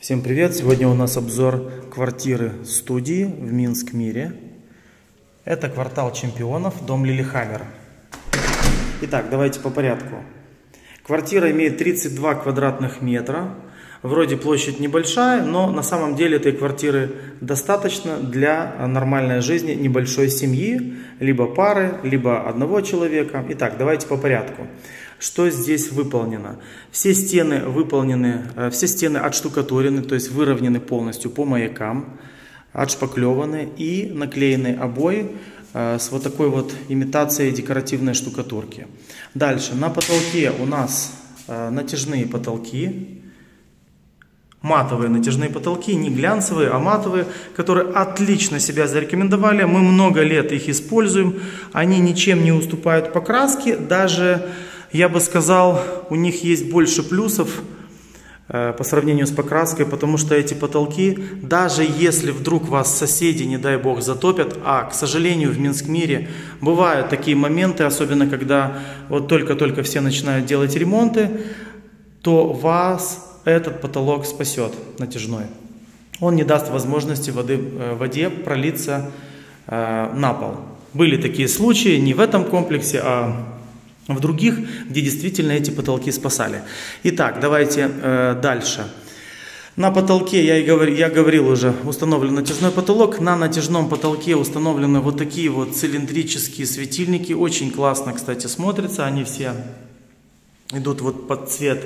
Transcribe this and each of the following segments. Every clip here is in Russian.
Всем привет! Сегодня у нас обзор квартиры студии в Минск-Мире. Это квартал Чемпионов, дом Лилихаммер. Итак, давайте по порядку. Квартира имеет 32 квадратных метра. Вроде площадь небольшая, но на самом деле этой квартиры достаточно для нормальной жизни небольшой семьи, либо пары, либо одного человека. Итак, давайте по порядку. Что здесь выполнено? Все стены отштукатурены, то есть выровнены полностью по маякам, отшпаклеваны и наклеены обои с вот такой вот имитацией декоративной штукатурки. Дальше, на потолке у нас натяжные потолки. Матовые натяжные потолки, не глянцевые, а матовые, которые отлично себя зарекомендовали. Мы много лет их используем. Они ничем не уступают покраске. Даже, я бы сказал, у них есть больше плюсов по сравнению с покраской, потому что эти потолки, даже если вдруг вас соседи, не дай бог, затопят, а, к сожалению, в Минск-Мире бывают такие моменты, особенно когда вот только-только все начинают делать ремонты, то вас этот потолок спасет натяжной. Он не даст возможности воде пролиться на пол. Были такие случаи, не в этом комплексе, а в других, где действительно эти потолки спасали. Итак, давайте дальше. На потолке, я говорил уже, установлен натяжной потолок. На натяжном потолке установлены вот такие вот цилиндрические светильники. Очень классно, кстати, смотрятся. Они все идут вот под цвет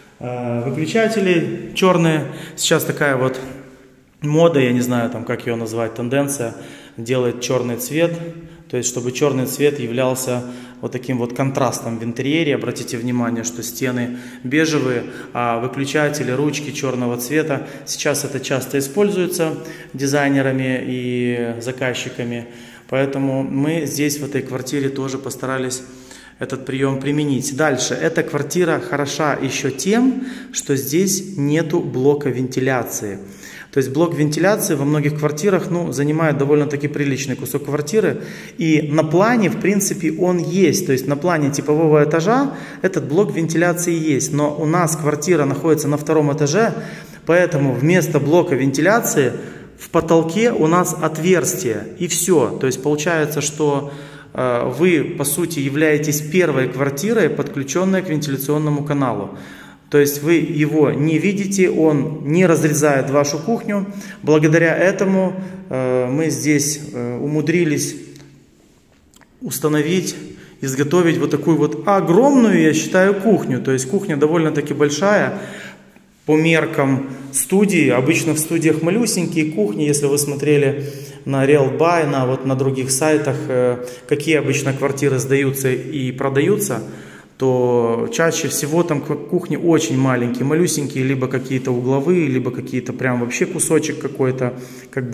выключателей черные. Сейчас такая вот мода, я не знаю, там, как ее назвать, тенденция, делает черный цвет. То есть, чтобы черный цвет являлся вот таким вот контрастом в интерьере. Обратите внимание, что стены бежевые, а выключатели, ручки черного цвета. Сейчас это часто используется дизайнерами и заказчиками. Поэтому мы здесь в этой квартире тоже постарались этот прием применить. Дальше. Эта квартира хороша еще тем, что здесь нету блока вентиляции. То есть блок вентиляции во многих квартирах занимает довольно-таки приличный кусок квартиры. И на плане, в принципе, он есть. То есть на плане типового этажа этот блок вентиляции есть. Но у нас квартира находится на втором этаже, поэтому вместо блока вентиляции в потолке у нас отверстие. И все. То есть получается, что вы, по сути, являетесь первой квартирой, подключенной к вентиляционному каналу. То есть вы его не видите, он не разрезает вашу кухню. Благодаря этому мы здесь умудрились установить, изготовить вот такую вот огромную, я считаю, кухню. То есть кухня довольно-таки большая. По меркам студии, обычно в студиях малюсенькие кухни, если вы смотрели на RealBuy, на других сайтах, какие обычно квартиры сдаются и продаются, то чаще всего там кухни очень маленькие, малюсенькие, либо какие-то угловые, либо какие-то прям вообще кусочек какой-то, как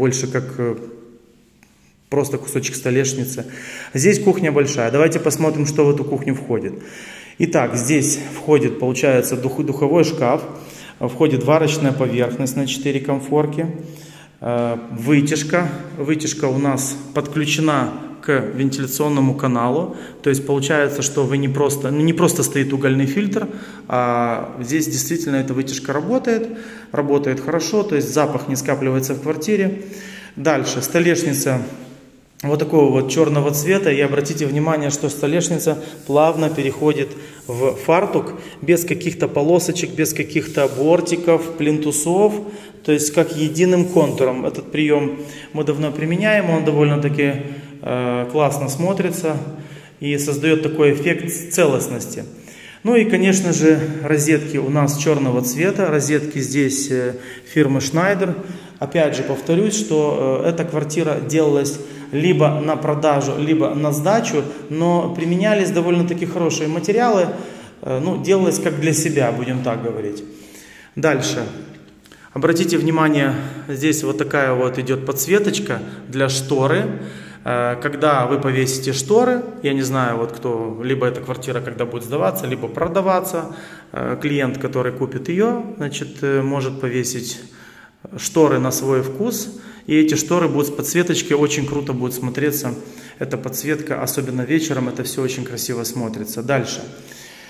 просто кусочек столешницы. Здесь кухня большая. Давайте посмотрим, что в эту кухню входит. Итак, здесь входит, получается, духовой шкаф. Входит варочная поверхность на 4 комфорки, вытяжка. Вытяжка у нас подключена к вентиляционному каналу. То есть получается, что вы не просто стоит угольный фильтр, а здесь действительно эта вытяжка работает хорошо, то есть запах не скапливается в квартире. Дальше столешница вот такого вот черного цвета, и обратите внимание, что столешница плавно переходит в фартук, без каких-то полосочек, без каких-то бортиков, плинтусов, то есть как единым контуром. Этот прием мы давно применяем, он довольно-таки классно смотрится и создает такой эффект целостности. Ну и, конечно же, розетки у нас черного цвета, розетки здесь фирмы Schneider. Опять же повторюсь, что эта квартира делалась либо на продажу, либо на сдачу, но применялись довольно-таки хорошие материалы, делалось как для себя, будем так говорить. Дальше. Обратите внимание, здесь вот такая вот идет подсветочка для шторы. Когда вы повесите шторы, я не знаю, вот кто, либо эта квартира когда будет сдаваться, либо продаваться, клиент, который купит ее, значит, может повесить шторы на свой вкус, и эти шторы будут с подсветочкой, очень круто будет смотреться эта подсветка, особенно вечером, это все очень красиво смотрится. Дальше.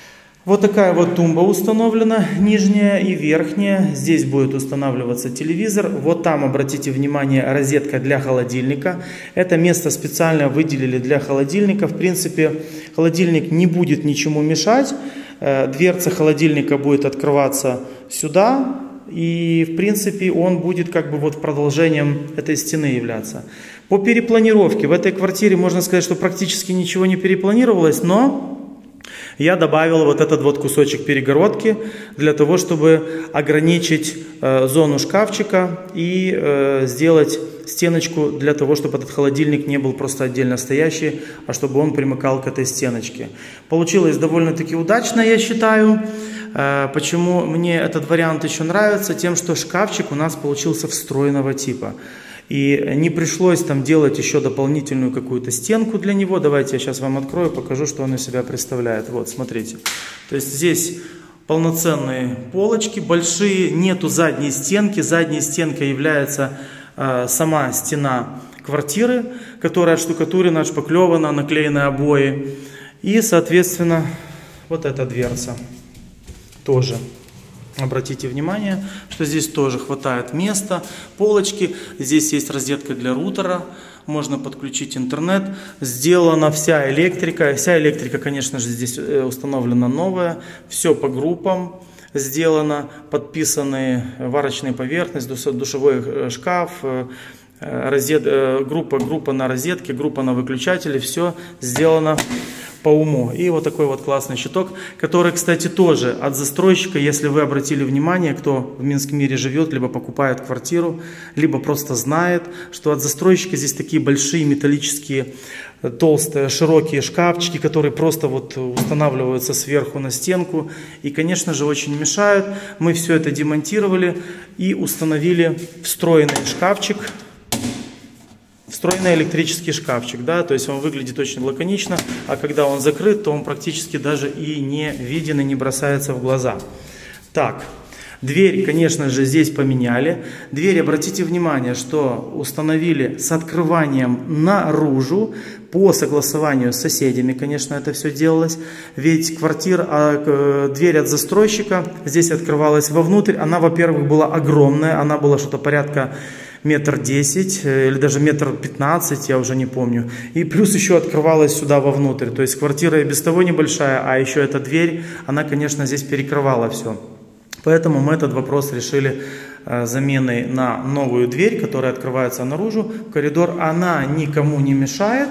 Вот такая вот тумба установлена, нижняя и верхняя. Здесь будет устанавливаться телевизор. Вот там, обратите внимание, розетка для холодильника. Это место специально выделили для холодильника. В принципе, холодильник не будет ничему мешать. Дверца холодильника будет открываться сюда. И, в принципе, он будет как бы вот продолжением этой стены являться. По перепланировке в этой квартире можно сказать, что практически ничего не перепланировалось, но я добавил вот этот вот кусочек перегородки для того, чтобы ограничить зону шкафчика и сделать стеночку для того, чтобы этот холодильник не был просто отдельно стоящий, а чтобы он примыкал к этой стеночке. Получилось довольно-таки удачно, я считаю. Почему мне этот вариант еще нравится? Тем, что шкафчик у нас получился встроенного типа. И не пришлось там делать еще дополнительную какую-то стенку для него. Давайте я сейчас вам открою, покажу, что он из себя представляет. Вот, смотрите. То есть здесь полноценные полочки, большие, нету задней стенки. Задней стенкой является сама стена квартиры, которая отштукатурена, отшпаклевана, наклеены обои. И, соответственно, вот эта дверца тоже. Обратите внимание, что здесь тоже хватает места, полочки. Здесь есть розетка для рутера, можно подключить интернет. Сделана вся электрика. Вся электрика, конечно же, здесь установлена новая. Все по группам сделано. Подписаны варочные поверхности, душевой шкаф, группа на розетке, группа на выключателе. Все сделано по уму. И вот такой вот классный щиток, который, кстати, тоже от застройщика, если вы обратили внимание, кто в Минском мире живет, либо покупает квартиру, либо просто знает, что от застройщика здесь такие большие металлические, толстые, широкие шкафчики, которые просто вот устанавливаются сверху на стенку и, конечно же, очень мешают. Мы все это демонтировали и установили встроенный шкафчик. Встроенный электрический шкафчик, да, то есть он выглядит очень лаконично, а когда он закрыт, то он практически даже и не виден и не бросается в глаза. Так, дверь, конечно же, здесь поменяли. Дверь, обратите внимание, что установили с открыванием наружу, по согласованию с соседями, конечно, это все делалось, ведь дверь от застройщика здесь открывалась вовнутрь, она, во-первых, была огромная, она была что-то порядка 1,10 м или даже 1,15 м, я уже не помню. И плюс еще открывалась сюда вовнутрь. То есть квартира и без того небольшая, а еще эта дверь, она, конечно, здесь перекрывала все. Поэтому мы этот вопрос решили заменой на новую дверь, которая открывается наружу, в коридор. Она никому не мешает.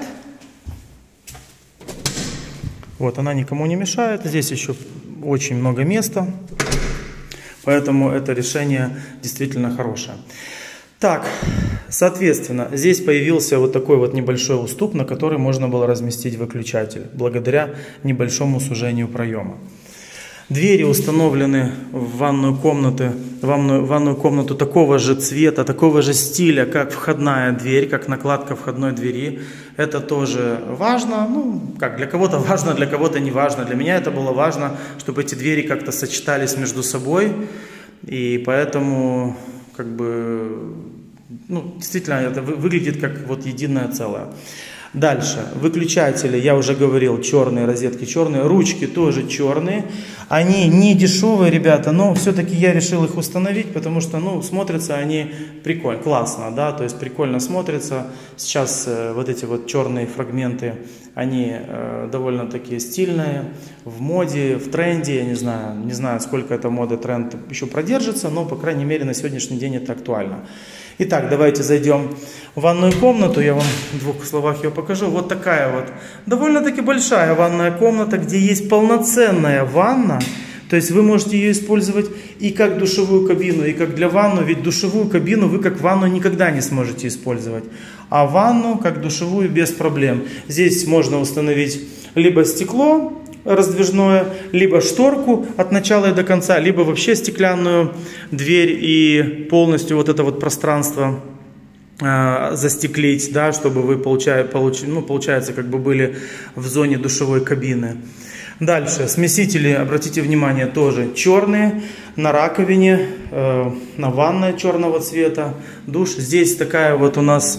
Вот, она никому не мешает. Здесь еще очень много места. Поэтому это решение действительно хорошее. Так, соответственно, здесь появился вот такой вот небольшой уступ, на который можно было разместить выключатель, благодаря небольшому сужению проема. Двери установлены в ванную комнату такого же цвета, такого же стиля, как входная дверь, как накладка входной двери. Это тоже важно, ну, как для кого-то важно, для кого-то не важно. Для меня это было важно, чтобы эти двери как-то сочетались между собой, и поэтому, как бы, ну, действительно, это выглядит как вот единое целое. Дальше, выключатели, я уже говорил, черные, розетки черные, ручки тоже черные. Они не дешевые, ребята, но все-таки я решил их установить, потому что, ну, смотрятся они прикольно, классно, да, то есть прикольно смотрятся. Сейчас вот эти вот черные фрагменты, они довольно-таки стильные, в моде, в тренде, я не знаю, сколько эта мода, тренд еще продержится, но, по крайней мере, на сегодняшний день это актуально. Итак, давайте зайдем в ванную комнату, я вам в двух словах ее покажу. Вот такая вот довольно-таки большая ванная комната, где есть полноценная ванна. То есть вы можете ее использовать и как душевую кабину, и как для ванны. Ведь душевую кабину вы как ванну никогда не сможете использовать. А ванну как душевую без проблем. Здесь можно установить либо стекло раздвижное, либо шторку от начала и до конца, либо вообще стеклянную дверь и полностью вот это вот пространство застеклить, да, чтобы вы, получается, как бы были в зоне душевой кабины. Дальше, смесители, обратите внимание, тоже черные, на раковине, на ванной черного цвета, душ. Здесь такая вот у нас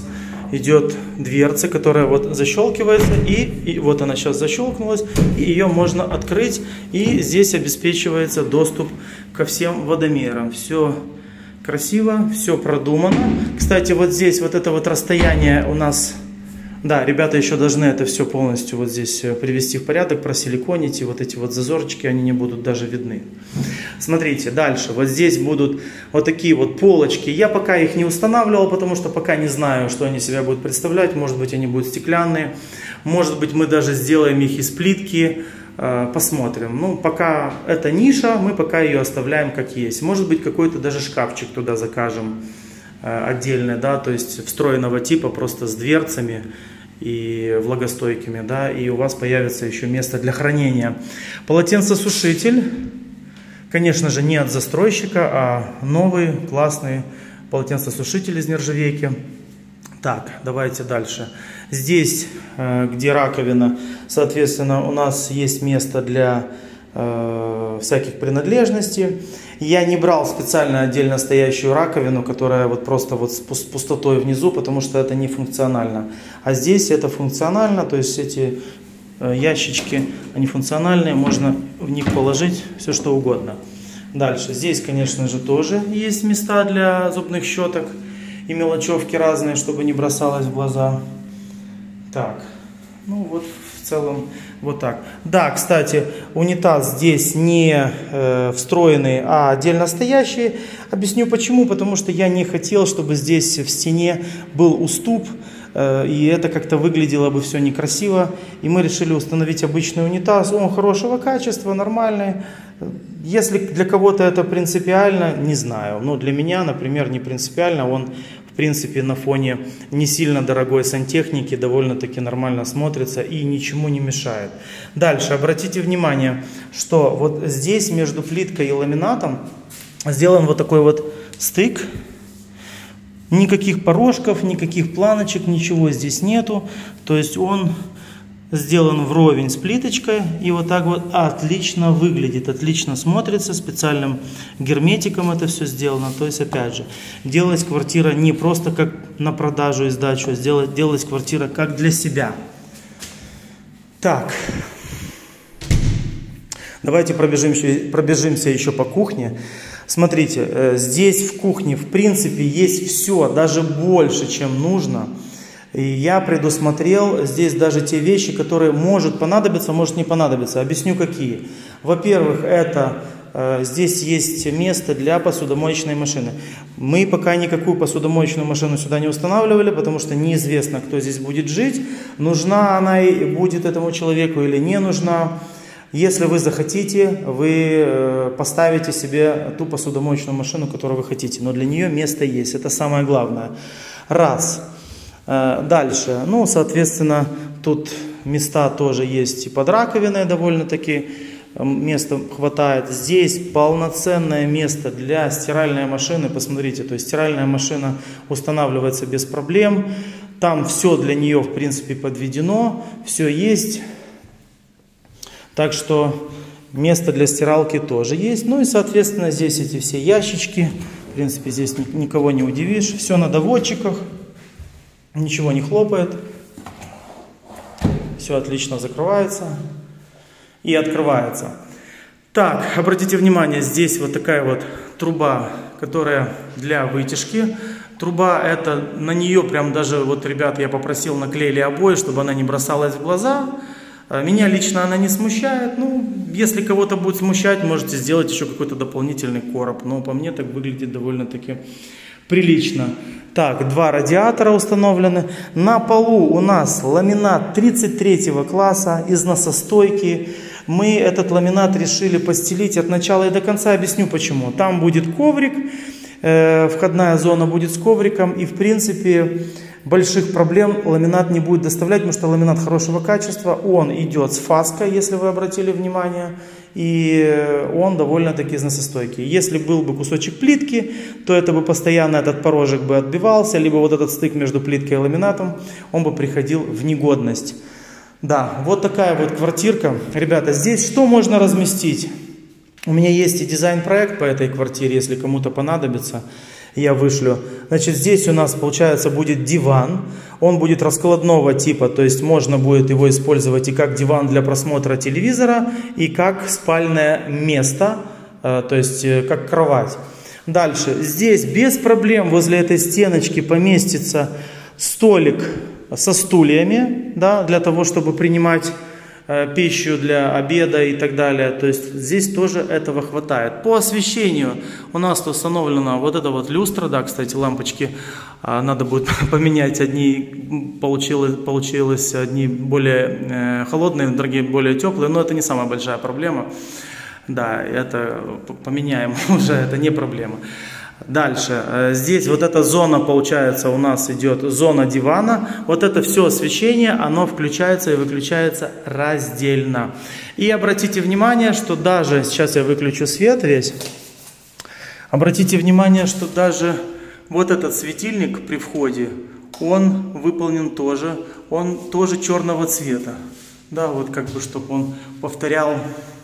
идет дверца, которая вот защелкивается, и вот она сейчас защелкнулась, и ее можно открыть, и здесь обеспечивается доступ ко всем водомерам. Все красиво, все продумано. Кстати, вот здесь вот это вот расстояние у нас, да, ребята еще должны это все полностью вот здесь привести в порядок, просиликонить, и вот эти вот зазорчики, они не будут даже видны. Смотрите, дальше, вот здесь будут вот такие вот полочки. Я пока их не устанавливал, потому что пока не знаю, что они себя будут представлять. Может быть, они будут стеклянные, может быть, мы даже сделаем их из плитки. Посмотрим. Ну, пока это ниша, мы пока ее оставляем как есть. Может быть, какой-то даже шкафчик туда закажем отдельный, да, то есть встроенного типа, просто с дверцами и влагостойкими, да, и у вас появится еще место для хранения. Полотенцесушитель, конечно же, не от застройщика, а новый классный полотенцесушитель из нержавейки. Так, давайте дальше. Здесь, где раковина, соответственно, у нас есть место для всяких принадлежностей. Я не брал специально отдельно стоящую раковину, которая вот просто вот с пустотой внизу, потому что это не функционально. А здесь это функционально, то есть эти ящички, они функциональные, можно в них положить все что угодно. Дальше, здесь, конечно же, тоже есть места для зубных щеток и мелочевки разные, чтобы не бросалось в глаза. Так, ну вот в целом вот так. Да, кстати, унитаз здесь не встроенный, а отдельно стоящий. Объясню почему. Потому что я не хотел, чтобы здесь в стене был уступ, и это как-то выглядело бы все некрасиво. И мы решили установить обычный унитаз. Он хорошего качества, нормальный. Если для кого-то это принципиально, не знаю. Но для меня, например, не принципиально. Он, в принципе, на фоне не сильно дорогой сантехники довольно-таки нормально смотрится и ничему не мешает. Дальше, обратите внимание, что вот здесь между плиткой и ламинатом сделан вот такой вот стык. Никаких порожков, никаких планочек, ничего здесь нету. То есть он сделан вровень с плиточкой и вот так вот отлично выглядит, отлично смотрится, специальным герметиком это все сделано. То есть опять же, делалась квартира не просто как на продажу и сдачу, а делалась квартира как для себя. Так, давайте пробежимся еще по кухне. Смотрите, здесь в кухне в принципе есть все, даже больше, чем нужно. И я предусмотрел здесь даже те вещи, которые может понадобиться, может не понадобиться. Объясню какие. Во-первых, это здесь есть место для посудомоечной машины. Мы пока никакую посудомоечную машину сюда не устанавливали, потому что неизвестно, кто здесь будет жить. Нужна она и будет этому человеку или не нужна. Если вы захотите, вы поставите себе ту посудомоечную машину, которую вы хотите. Но для нее место есть. Это самое главное. Раз. Дальше. Ну, соответственно, тут места тоже есть и под раковиной довольно-таки. Места хватает. Здесь полноценное место для стиральной машины. Посмотрите, то есть стиральная машина устанавливается без проблем. Там все для нее, в принципе, подведено. Все есть. Так что место для стиралки тоже есть. Ну и, соответственно, здесь эти все ящички. В принципе, здесь никого не удивишь. Все на доводчиках. Ничего не хлопает. Все отлично закрывается и открывается. Так, обратите внимание, здесь вот такая вот труба, которая для вытяжки. Труба это, на нее прям даже, вот, ребят, я попросил, наклеили обои, чтобы она не бросалась в глаза. Меня лично она не смущает. Ну, если кого-то будет смущать, можете сделать еще какой-то дополнительный короб. Но по мне так выглядит довольно-таки прилично. Так, 2 радиатора установлены. На полу у нас ламинат 33 класса из носостойки. Мы этот ламинат решили постелить от начала и до конца. Объясню почему. Там будет коврик. Входная зона будет с ковриком. И в принципе больших проблем ламинат не будет доставлять, потому что ламинат хорошего качества. Он идет с фаской, если вы обратили внимание. И он довольно-таки износостойкий. Если был бы кусочек плитки, то это бы постоянно этот порожек бы отбивался, либо вот этот стык между плиткой и ламинатом, он бы приходил в негодность. Да, вот такая вот квартирка. Ребята, здесь что можно разместить? У меня есть и дизайн-проект по этой квартире, если кому-то понадобится. я вышлю. Значит, здесь у нас, получается, будет диван. Он будет раскладного типа, то есть можно будет его использовать и как диван для просмотра телевизора, и как спальное место, то есть как кровать. Дальше, здесь без проблем возле этой стеночки поместится столик со стульями, да, для того, чтобы принимать пищу для обеда и так далее. То есть здесь тоже этого хватает. По освещению у нас установлена вот эта вот люстра, да, кстати, лампочки надо будет поменять. Одни получилось одни более холодные, другие более теплые, но это не самая большая проблема. Да, это поменяем уже, это не проблема. Дальше, здесь вот эта зона, получается, у нас идет зона дивана. Вот это все освещение, оно включается и выключается раздельно. И обратите внимание, что даже, сейчас я выключу свет весь. Обратите внимание, что даже вот этот светильник при входе, он выполнен тоже, он тоже черного цвета. Да, вот как бы, чтобы он повторял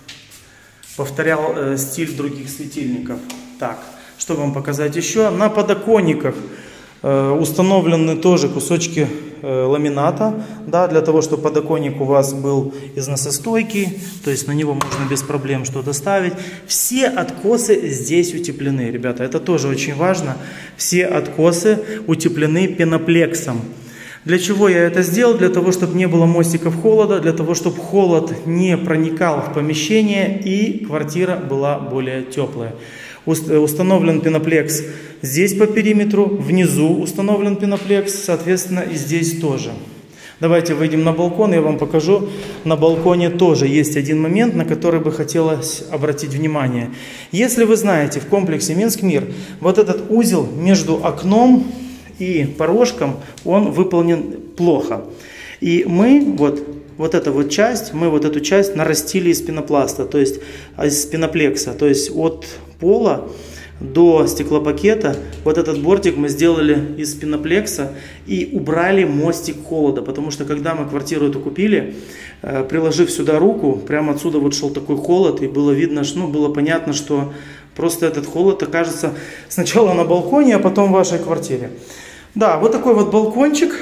стиль других светильников. Так. Что вам показать еще? На подоконниках установлены тоже кусочки ламината, да, для того, чтобы подоконник у вас был износостойкий, то есть на него можно без проблем что-то ставить. Все откосы здесь утеплены, ребята, это тоже очень важно. Все откосы утеплены пеноплексом. Для чего я это сделал? Для того, чтобы не было мостиков холода, для того, чтобы холод не проникал в помещение и квартира была более теплая. Установлен пеноплекс здесь по периметру, внизу установлен пеноплекс, соответственно, и здесь тоже. Давайте выйдем на балкон, я вам покажу. На балконе тоже есть один момент, на который бы хотелось обратить внимание. Если вы знаете, в комплексе Минск-Мир вот этот узел между окном и порожком, он выполнен плохо. И мы вот эту часть нарастили из пенопласта, то есть из пеноплекса, то есть от пола до стеклопакета вот этот бортик мы сделали из пеноплекса и убрали мостик холода, потому что когда мы квартиру эту купили, приложив сюда руку, прямо отсюда вот шел такой холод, и было видно, что, было понятно, что просто этот холод окажется сначала на балконе, а потом в вашей квартире. Да, вот такой вот балкончик.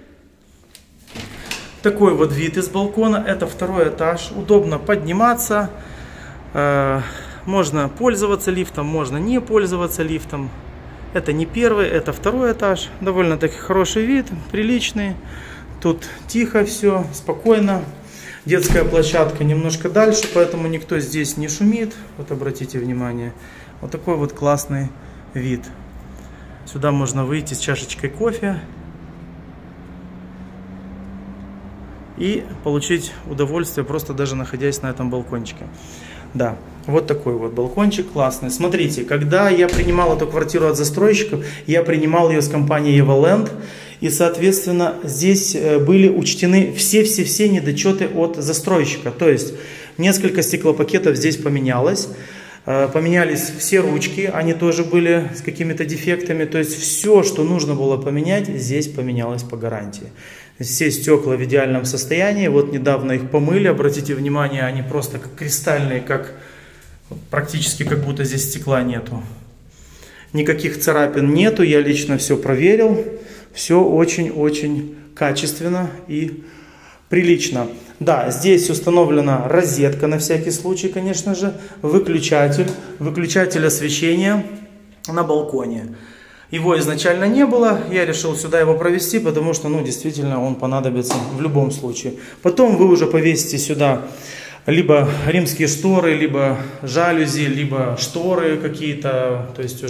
Такой вот вид из балкона. Это второй этаж. Удобно подниматься. Можно пользоваться лифтом, можно не пользоваться лифтом. Это не первый, это второй этаж. Довольно-таки хороший вид, приличный. Тут тихо все, спокойно. Детская площадка немножко дальше, поэтому никто здесь не шумит. Вот обратите внимание. Вот такой вот классный вид. Сюда можно выйти с чашечкой кофе и получить удовольствие, просто даже находясь на этом балкончике. Да, вот такой вот балкончик классный. Смотрите, когда я принимал эту квартиру от застройщиков, я принимал ее с компанией Evoland, и, соответственно, здесь были учтены все недочеты от застройщика. То есть, несколько стеклопакетов здесь поменялось. Поменялись все ручки, они тоже были с какими-то дефектами. То есть все, что нужно было поменять, здесь поменялось по гарантии. Все стекла в идеальном состоянии. Вот недавно их помыли, обратите внимание, они просто как кристальные, практически как будто здесь стекла нету. Никаких царапин нету, я лично все проверил. Все очень-очень качественно и прилично. Да, здесь установлена розетка на всякий случай, конечно же, выключатель освещения на балконе. Его изначально не было, я решил сюда его провести, потому что, действительно, он понадобится в любом случае. Потом вы уже повесите сюда либо римские шторы, либо жалюзи, либо шторы какие-то, то есть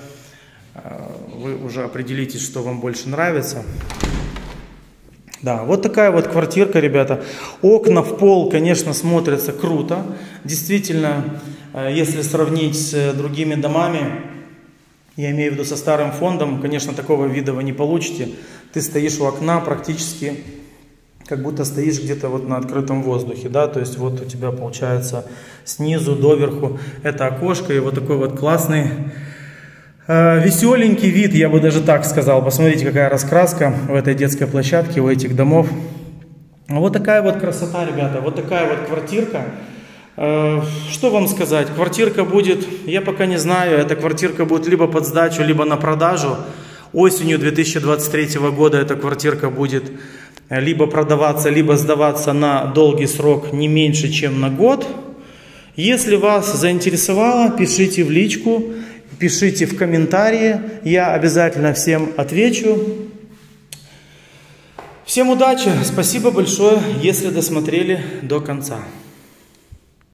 вы уже определитесь, что вам больше нравится. Да, вот такая вот квартирка, ребята. Окна в пол, конечно, смотрятся круто. Действительно, если сравнить с другими домами, я имею в виду со старым фондом, конечно, такого вида вы не получите. Ты стоишь у окна практически, как будто стоишь где-то вот на открытом воздухе, да, то есть вот у тебя получается снизу доверху это окошко и вот такой вот классный, веселенький вид, я бы даже так сказал. Посмотрите, какая раскраска в этой детской площадке, у этих домов. Вот такая вот красота, ребята, вот такая вот квартирка. Что вам сказать? Квартирка будет, я пока не знаю, эта квартирка будет либо под сдачу, либо на продажу. Осенью 2023 года эта квартирка будет либо продаваться, либо сдаваться на долгий срок, не меньше, чем на год. Если вас заинтересовало, пишите в личку, пишите в комментарии, я обязательно всем отвечу. Всем удачи, спасибо большое, если досмотрели до конца.